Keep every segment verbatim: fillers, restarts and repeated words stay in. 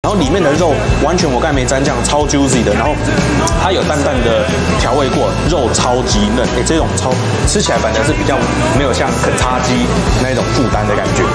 然后里面的肉完全我刚才没沾酱，超 juicy 的，然后它有淡淡的调味过，肉超级嫩，哎，这种超吃起来反正是比较没有像啃叉鸡那一种负担的感觉。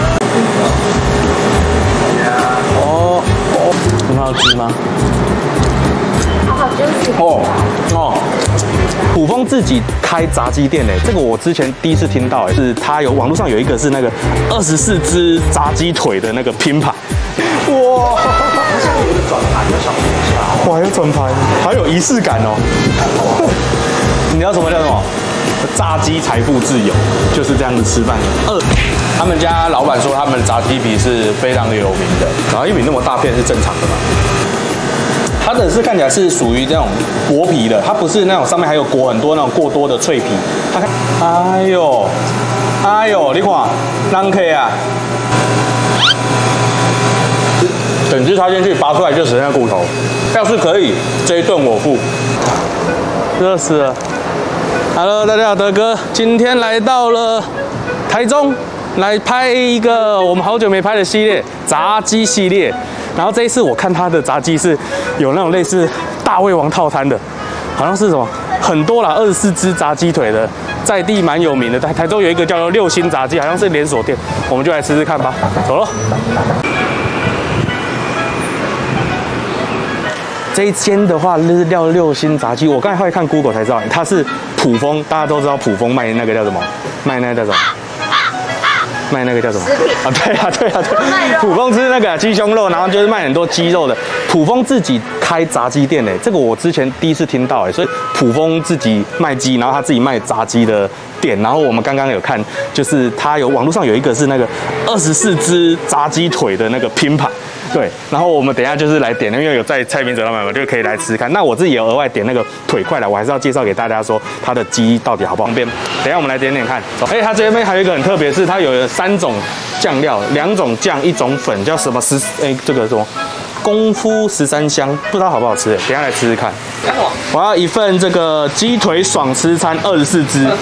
哦哦，很好吃吗？ 好 juicy。 哦哦。卜峰自己开炸鸡店诶，这个我之前第一次听到，哎，是他有网络上有一个是那个二十四只炸鸡腿的那个拼盘，哇！ 它下面有一个转盘的小东西， 哇，有转盘，好有仪式感哦。你知道什么叫什么？炸鸡财富自由，就是这样子吃饭的。二，他们家老板说他们的炸鸡皮是非常的有名的，然后一米那么大片是正常的嘛。它的是看起来是属于这种薄皮的，它不是那种上面还有裹很多那种过多的脆皮。它看，哎呦，哎呦，你看，啷可以啊？整只插进去，拔出来就只剩下骨头。要是可以，这一顿我付。热死了 ！Hello， 大家好，德哥，今天来到了台中，来拍一个我们好久没拍的系列——炸鸡系列。然后这一次我看他的炸鸡是有那种类似大胃王套餐的，好像是什么很多啦，二十四只炸鸡腿的，在地蛮有名的。台台中有一个叫做六星炸鸡，好像是连锁店，我们就来吃吃看吧。走咯。这一间的话是叫六星炸鸡，我刚才会看 Google 才知道，它是卜峰，大家都知道卜峰卖那个叫什么，卖那个叫什么。卖那个叫什么？啊，对啊，对啊，对。卜峰吃那个鸡胸肉，然后就是卖很多鸡肉的。卜峰自己开炸鸡店诶，这个我之前第一次听到诶，所以卜峰自己卖鸡，然后他自己卖炸鸡的店。然后我们刚刚有看，就是他有网络上有一个是那个二十四只炸鸡腿的那个拼盘。对，然后我们等一下就是来点，因为有在蔡明哲老板嘛，就可以来吃看。那我自己也额外点那个腿块来，我还是要介绍给大家说它的鸡到底好不好。旁边，等一下我们来点点看。哎，它这边还有一个很特别，是它有三种酱料，两种酱，一种粉，叫什么十？哎，这个什么？功夫十三香，不知道好不好吃？等一下来吃吃看。我要一份这个鸡腿爽吃餐，二十四只。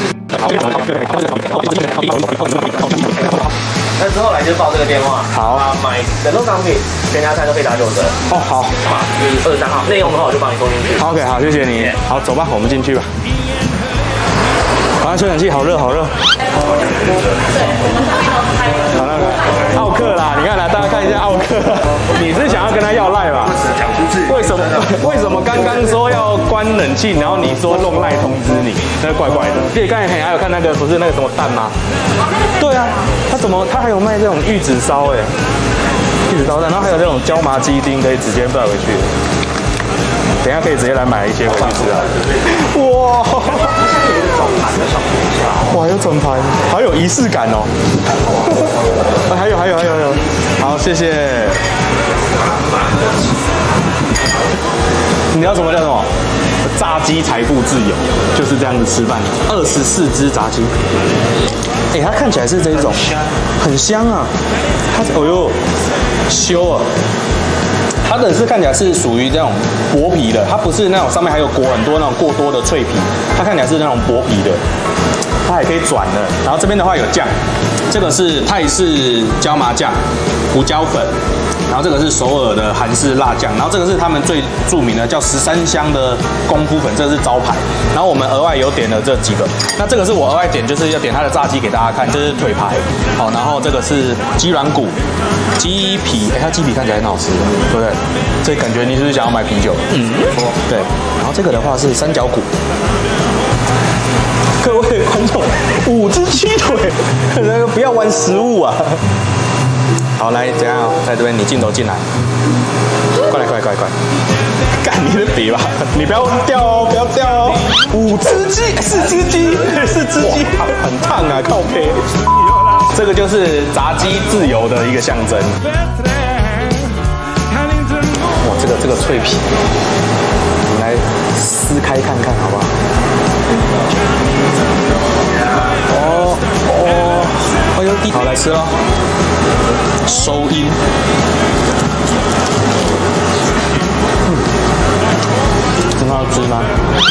那之后来就报这个电话， 好啊，买冷冻商品，全家餐都可以打九折。 哦，好， 嘛，就是二十三号内用的话，我就帮你送进去。 OK， 好，谢谢你。好，走吧，我们进去吧。啊，吹冷气，好热，好热。好，那个奥克啦，你看啦，大家看一下奥克，你是想要跟他要赖吧？为什么？为什么刚刚说要关冷气，然后你说弄赖通知你？那怪怪的。而且刚才还有看那个不是那个什么蛋吗？对啊，他怎么他还有卖这种玉子烧哎，玉子烧蛋，然后还有这种椒麻鸡丁可以直接带回去。等一下可以直接来买一些回去吃啊！哇，哇，有转盘，好有仪式感哦！啊、还有还有还有还有，好，谢谢。你知道什么叫什么？炸鸡财富自由，就是这样子吃饭。二十四只炸鸡，哎、欸，它看起来是这种，很香啊！它，哦呦，修啊！它的是看起来是属于这种薄皮的，它不是那种上面还有裹很多那种过多的脆皮，它看起来是那种薄皮的，它还可以转的。然后这边的话有酱，这个是泰式椒麻酱、胡椒粉，然后这个是首尔的韩式辣酱，然后这个是他们最著名的叫十三香的功夫粉，这个是招牌。然后我们额外有点了这几个，那这个是我额外点，就是要点它的炸鸡给大家看，这是腿排，好，然后这个是鸡软骨、鸡皮，哎，它鸡皮看起来很好吃，对不对？这感觉你是不是想要买啤酒？嗯，对。然后这个的话是三角骨。各位观众，五只鸡腿，那个不要玩食物啊！好，来，怎样？在这边你镜头进来，快来，快来，快来，快来！干你的笔吧，你不要掉哦，不要掉哦！五只鸡，四只鸡，四只鸡，很烫啊，靠背。这个就是炸鸡自由的一个象征。哇，这个这个脆皮，我们来撕开看看，好不好？哦哦，哎呦，好，来吃咯。收音。嗯，很好吃吗？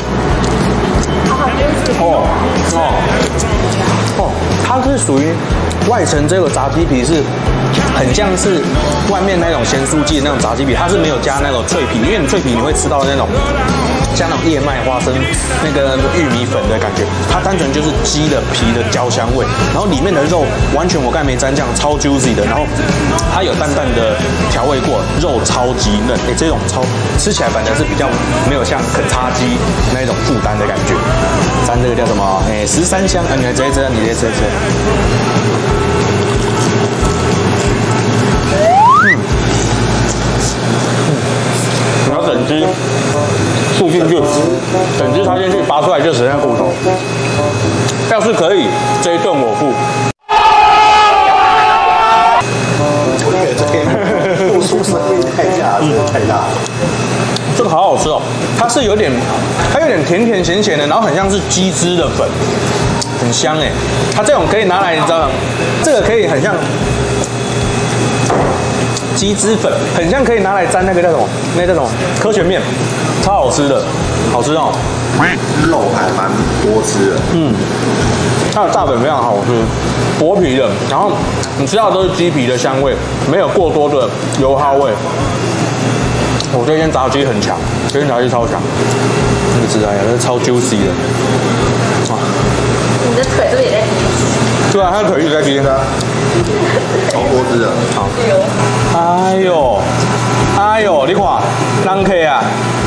哦哦哦，它是属于外层这个炸鸡皮是很像是外面那种咸酥鸡的那种炸鸡皮，它是没有加那种脆皮，因为你脆皮你会吃到那种像那种燕麦、花生、那个玉米粉的感觉，它单纯就是鸡的皮的焦香味，然后里面的肉完全我刚才没沾酱，超 juicy 的，然后它有淡淡的调味过，肉超级嫩，哎，这种超吃起来反正是比较没有像肯叉鸡那一种负担的感觉。沾这个叫什么？哎，十三香啊，你来直接吃，你直接吃吃。你要整只吐进去，整只插进去，拔出来就只剩下骨头。要是可以，这一顿我付。 我觉得这边付出生命代价真的太大了。 这个好好吃哦，它是有点，它有点甜甜咸咸的，然后很像是鸡汁的粉，很香哎。它这种可以拿来，你知道吗？这个可以很像。鸡汁粉很像可以拿来沾那个叫什么？那叫什么？科学面，超好吃的，好吃哦。 肉还蛮多汁的， 嗯，它的炸粉非常好吃，薄皮的，然后你吃到的都是鸡皮的香味，没有过多的油耗味。我这间炸鸡很强，这间炸鸡超强，你知道呀，这是超 juicy 的。哇， 你的腿是不是也在滴？ 对啊，它的腿一直在滴的。 超多汁的， 好。哎呦，哎呦，你看，人客啊！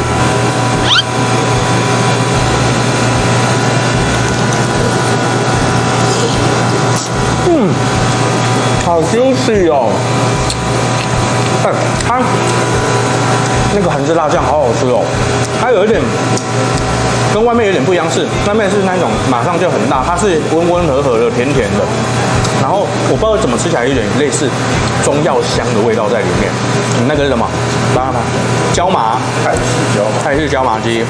嗯，好 juicy 哦！哎，它那个韩式辣酱好好吃哦，它有一点跟外面有点不一样，是外面是那种马上就很辣，它是温温和和的、甜甜的。然后我不知道怎么吃起来有点类似中药香的味道在里面。你那个是什么？拉它椒麻， 泰式椒麻， 泰式椒麻鸡。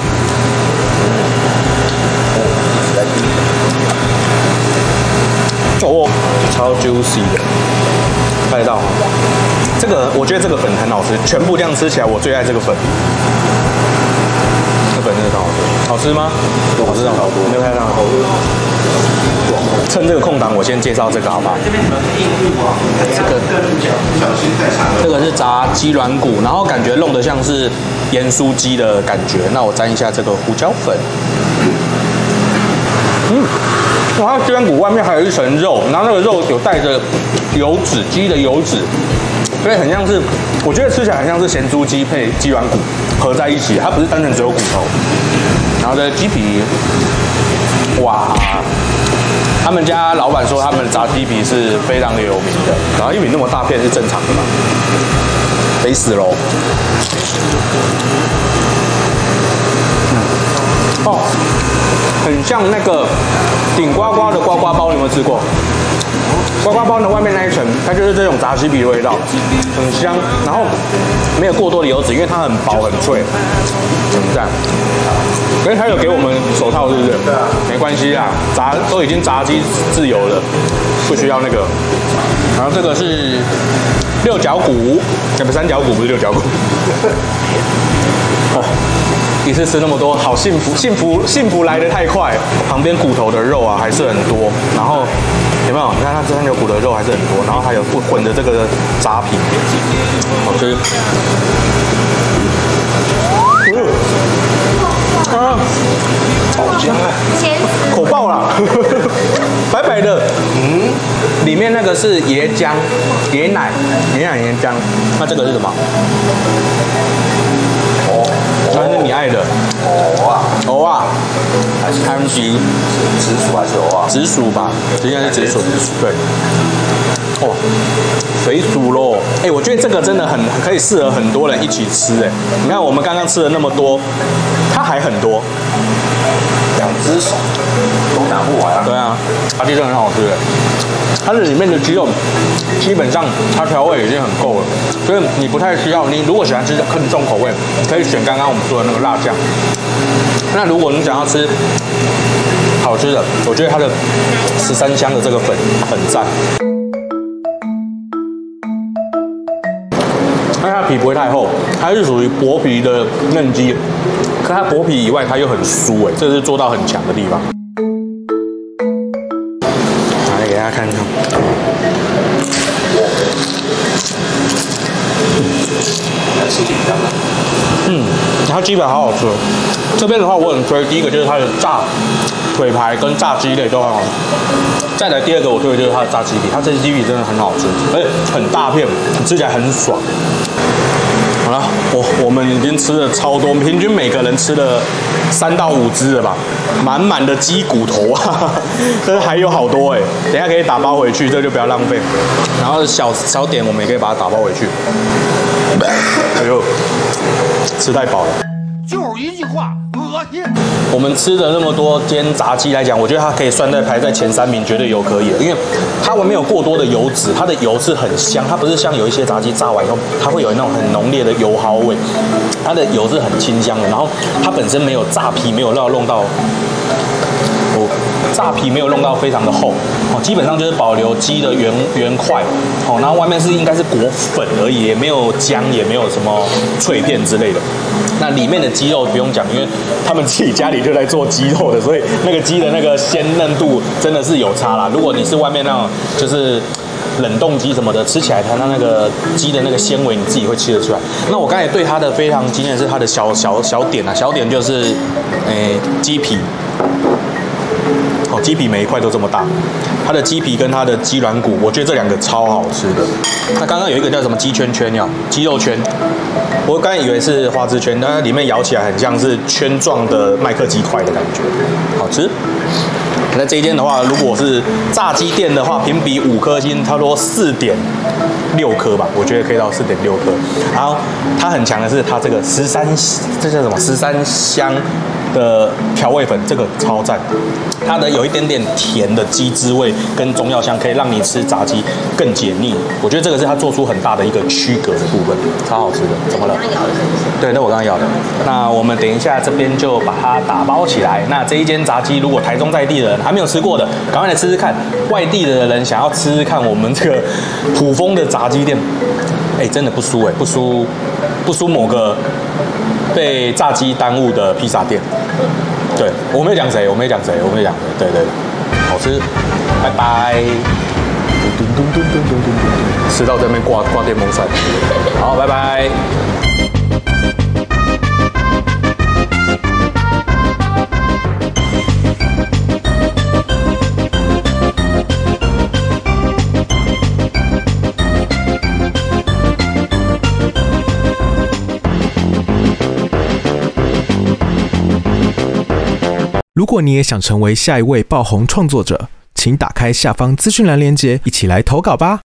哦，超 juicy 的，拍到。这个我觉得这个粉很好吃，全部这样吃起来，我最爱这个粉。这粉真的很好吃，好吃吗？好吃好多，没有拍到。趁这个空档，我先介绍这个好不好？这个这个是炸鸡软骨，然后感觉弄得像是盐酥鸡的感觉。那我沾一下这个胡椒粉。嗯，哇，鸡软骨外面还有一层肉，然后那个肉有带着油脂，鸡的油脂，所以很像是，我觉得吃起来很像是咸猪鸡配鸡软骨合在一起，它不是单纯只有骨头。然后这鸡皮，哇！他们家老板说，他们炸鸡皮是非常的有名的，然后一米那么大片是正常的嘛，肥死喽。嗯，哦，很像那个顶呱呱的呱呱包，你有没有吃过？呱呱包的外面那一层，它就是这种炸鸡皮的味道，很香，然后没有过多的油脂，因为它很薄很脆，很赞。因为他有给我们手套，是不是？对啊。没关系啊，炸都已经炸鸡自由了，不需要那个。然后这个是六角骨，不三角骨，不是六角骨。哦，一次吃那么多，好幸福，幸福，幸福来得太快。旁边骨头的肉啊还是很多，然后有没有？你看它这三角骨的肉还是很多，然后还有混着这个炸皮，好吃。嗯。啊，好香啊！口爆了，白白的，嗯，里面那个是椰浆、椰奶、椰奶椰浆，那这个是什么？哦，那是你爱的。藕啊，藕啊，还是汤鸡？紫薯还是藕啊？紫薯吧，应该是紫薯。对。哦，水煮肉，哎，我觉得这个真的很可以适合很多人一起吃，哎，你看我们刚刚吃了那么多，它还很多，两只手都拿不完啊。对啊，它其实很好吃，哎，它的里面的鸡肉基本上它调味已经很够了，所以你不太需要，你如果喜欢吃更重口味，可以选刚刚我们说的那个辣酱。那如果你想要吃好吃的，我觉得它的十三香的这个粉很赞。但它皮不会太厚，它是属于薄皮的嫩鸡，可它薄皮以外，它又很酥，哎，这是做到很强的地方。来给大家看看， 嗯，它鸡排好好吃。这边的话，我很推，第一个就是它的炸腿排跟炸鸡类都很好吃。再来第二个，我推的就是它的炸鸡皮，它这鸡皮真的很好吃，而且很大片，吃起来很爽。好了，我我们已经吃了超多，平均每个人吃了三到五只了吧，满满的鸡骨头啊，但是还有好多哎、欸，等一下可以打包回去，这就不要浪费。然后小小点我们也可以把它打包回去。哎呦，吃太饱了。 就是一句话，恶心。 我们吃的那么多间炸鸡来讲，我觉得它可以算在排在前三名，绝对有可以的，因为它没有过多的油脂，它的油是很香，它不是像有一些炸鸡炸完以后，它会有那种很浓烈的油耗味，它的油是很清香的，然后它本身没有炸皮，没有要弄到。哦，炸皮没有弄到非常的厚，哦，基本上就是保留鸡的原原块，哦，然后外面是应该是裹粉而已，也没有浆，也没有什么脆片之类的。那里面的鸡肉不用讲，因为他们自己家里就在做鸡肉的，所以那个鸡的那个鲜嫩度真的是有差啦。如果你是外面那种就是冷冻鸡什么的，吃起来它那个鸡的那个纤维你自己会吃得出来。那我刚才对它的非常惊艳是它的小小小点啊，小点就是诶鸡皮。哦，鸡皮每一块都这么大，它的鸡皮跟它的鸡软骨，我觉得这两个超好吃的。那刚刚有一个叫什么鸡圈圈呀，鸡肉圈，我刚才以为是花枝圈，但它里面咬起来很像是圈状的麦克鸡块的感觉，好吃。那这一间的话，如果是炸鸡店的话，评比五颗星，差不多四点六颗吧，我觉得可以到四点六颗。然后它很强的是它这个十三，这叫什么？十三香的调味粉，这个超赞。它的有一点点甜的鸡汁味跟中药香，可以让你吃炸鸡更解腻。我觉得这个是它做出很大的一个区隔的部分，超好吃的。怎么了？ 刚刚咬的是不是？ 对，那我刚刚咬的。那我们等一下这边就把它打包起来。那这一间炸鸡，如果台中在地的人还没有吃过的，赶快来吃吃看。外地的人想要吃吃看我们这个普丰的炸鸡店，哎，真的不输哎，不输不输某个被炸鸡耽误的披萨店。对，我没有讲谁，我没有讲谁，我没有讲谁，对对，好吃，拜拜。咚咚咚咚咚咚咚，吃到这边挂挂电风扇，好，拜拜。 如果你也想成为下一位爆红创作者，请打开下方资讯栏链接，一起来投稿吧。